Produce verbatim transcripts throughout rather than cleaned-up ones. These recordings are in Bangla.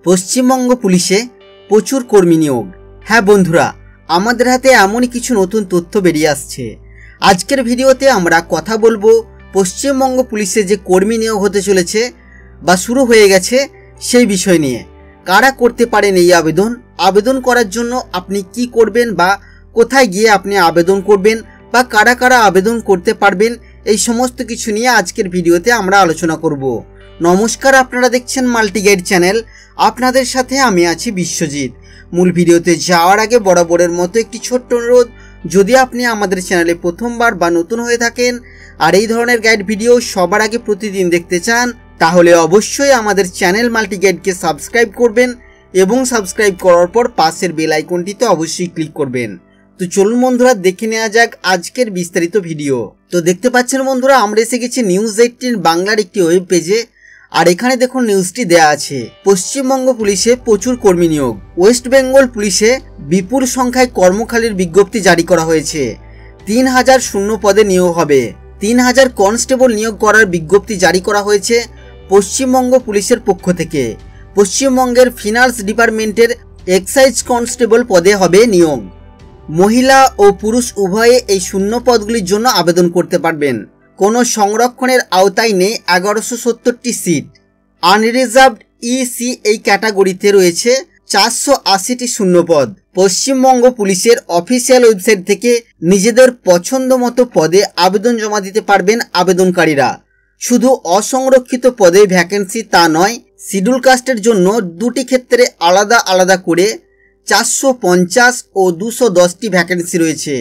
পশ্চিমবঙ্গ পুলিশে প্রচুর কর্মী নিয়োগ। হ্যাঁ বন্ধুরা, আমাদের হাতে এমনই কিছু নতুন তথ্য বেরিয়ে আসছে। আজকের ভিডিওতে আমরা কথা বলবো পশ্চিমবঙ্গ পুলিশে যে কর্মী নিয়োগ হতে চলেছে বা শুরু হয়ে গেছে সেই বিষয় নিয়ে। কারা করতে পারেন এই আবেদন, আবেদন করার জন্য আপনি কি করবেন বা কোথায় গিয়ে আপনি আবেদন করবেন বা কারা কারা আবেদন করতে পারবেন, এই সমস্ত কিছু নিয়ে আজকের ভিডিওতে আমরা আলোচনা করব। নমস্কার, আপনারা দেখছেন মাল্টিগাইড চ্যানেল, আপনাদের সাথে আমি আছি বিশ্বজিৎ। মূল ভিডিওতে যাওয়ার আগে বরাবরের মতো একটি ছোট্ট অনুরোধ, যদি আপনি আমাদের চ্যানেলে প্রথমবার বা নতুন হয়ে থাকেন আর এই ধরনের গাইড ভিডিও সবার আগে প্রতিদিন দেখতে চান, তাহলে অবশ্যই আমাদের চ্যানেল মাল্টিগাইডকে সাবস্ক্রাইব করবেন এবং সাবস্ক্রাইব করার পর পাশের বেল আইকনটিতে অবশ্যই ক্লিক করবেন। তো চলুন বন্ধুরা, দেখে নেওয়া যাক আজকের বিস্তারিত ভিডিও। তো দেখতে পাচ্ছেন বন্ধুরা, আমরা এসে গেছি নিউজ এইটিন বাংলার একটি ওয়েব পেজে। আর এখানে দেখুন নিউজটি দেয়া আছে, পশ্চিমবঙ্গ পুলিশে প্রচুর কর্মী নিয়োগ। ওয়েস্ট বেঙ্গল পুলিশে বিপুল সংখ্যায় কর্মখালির বিজ্ঞপ্তি জারি করা হয়েছে। তিন হাজার শূন্য পদে নিয়োগ হবে। তিন হাজার কনস্টেবল নিয়োগ করার বিজ্ঞপ্তি জারি করা হয়েছে পশ্চিমবঙ্গ পুলিশের পক্ষ থেকে। পশ্চিমবঙ্গের ফিনান্স ডিপার্টমেন্টের এক্সাইজ কনস্টেবল পদে হবে নিয়োগ। মহিলা ও পুরুষ উভয়ে এই শূন্য পদগুলির জন্য আবেদন করতে পারবেন। কোনো সংরক্ষণের আওতায় নেই এগারোশো সত্তরটি সিট। আনরিজার্ভড ইসি এই ক্যাটাগরিতে রয়েছে চারশো আশিটি শূন্যপদ। পশ্চিমবঙ্গ পুলিশের অফিসিয়াল ওয়েবসাইট থেকে নিজেদের পছন্দ মতো পদে আবেদন জমা দিতে পারবেন আবেদনকারীরা। শুধু অসংরক্ষিত পদে ভ্যাকেন্সি তা নয়, শিডিউল কাস্টের জন্য দুটি ক্ষেত্রে আলাদা আলাদা করে চারশো পঞ্চাশ ও দুশো দশটি ভ্যাকেন্সি রয়েছে।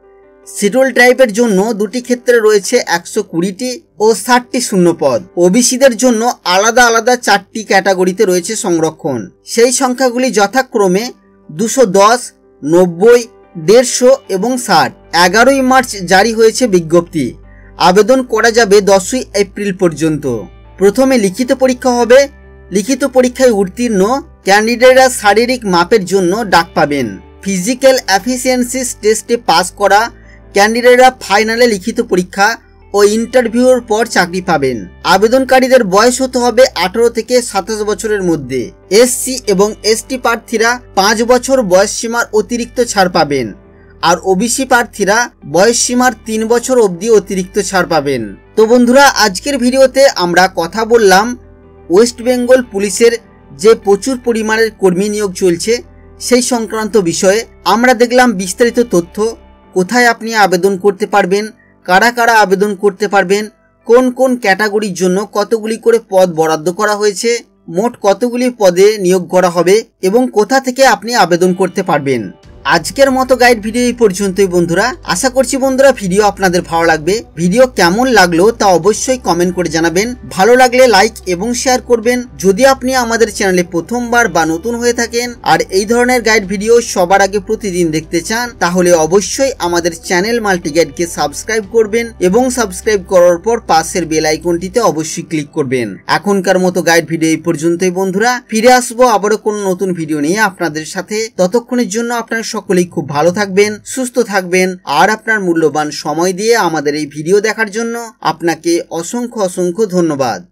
শিডিউল ট্রাইবের জন্য দুটি ক্ষেত্রে রয়েছে একশো কুড়িটি ও ষাটটি শূন্যপদ। ওবিসিদের জন্য আলাদা আলাদা চারটি ক্যাটাগরিতে রয়েছে সংরক্ষণ। সেই সংখ্যাগুলি যথাক্রমে দুশো দশ, নব্বই, দেড়শো এবং ষাট। এগারোই মার্চ জারি হয়েছে বিজ্ঞপ্তি। আবেদন করা যাবে দশই এপ্রিল পর্যন্ত। প্রথমে লিখিত পরীক্ষা হবে। লিখিত পরীক্ষায় উত্তীর্ণ ক্যান্ডিডেটরা শারীরিক মাপের জন্য ডাক পাবেন। ফিজিক্যাল এফিসিয়েন্সি টেস্টে পাস করা ক্যান্ডিডেটরা ফাইনালে লিখিত পরীক্ষা ও ইন্টারভিউর পর চাকরি পাবেন। আবেদনকারীদের বয়স হতে হবে আঠারো থেকে সাতাশ বছরের মধ্যে। এসসি এবং এসটি প্রার্থীরা পাঁচ বছর বয়স সীমার অতিরিক্ত ছাড় পাবেন, আর ওবিসি প্রার্থীরা বয়স সীমার তিন বছর অবধি অতিরিক্ত ছাড় পাবেন। তো বন্ধুরা, আজকের ভিডিওতে আমরা কথা বললাম ওয়েস্ট বেঙ্গল পুলিশের যে প্রচুর পরিমাণের কর্মী নিয়োগ চলছে সেই সংক্রান্ত বিষয়ে। আমরা দেখলাম বিস্তারিত তথ্য, কোথায় আপনি আবেদন করতে পারবেন, কারা কারা আবেদন করতে পারবেন, কোন কোন ক্যাটাগরির জন্য কতগুলি করে পদ বরাদ্দ করা হয়েছে, মোট কতগুলি পদে নিয়োগ করা হবে এবং কোথা থেকে আপনি আবেদন করতে পারবেন। আজকের মতো গাইড ভিডিও এই পর্যন্তই বন্ধুরা। আশা করছি বন্ধুরা ভিডিও আপনাদের ভালো লাগবে। ভিডিও কেমন লাগলো তা অবশ্যই কমেন্ট করে জানাবেন। ভালো লাগলে লাইক এবং শেয়ার করবেন। যদি আপনি আমাদের চ্যানেলে প্রথমবার বা নতুন হয়ে থাকেন আর এই ধরনের গাইড ভিডিও সবার আগে প্রতিদিন দেখতে চান, তাহলে অবশ্যই আমাদের চ্যানেল মাল্টিগাইডকে সাবস্ক্রাইব করবেন এবং সাবস্ক্রাইব করার পর পাশের বেল আইকনটিতে অবশ্যই ক্লিক করবেন। এখনকার মতো গাইড ভিডিও এই পর্যন্তই বন্ধুরা। ফিরে আসবো আবারও কোনো নতুন ভিডিও নিয়ে আপনাদের সাথে। ততক্ষণের জন্য আপনার সকলেই খুব ভালো থাকবেন, সুস্থ থাকবেন, আর আপনার মূল্যবান সময় দিয়ে আমাদের এই ভিডিও দেখার জন্য আপনাকে অসংখ্য অসংখ্য ধন্যবাদ।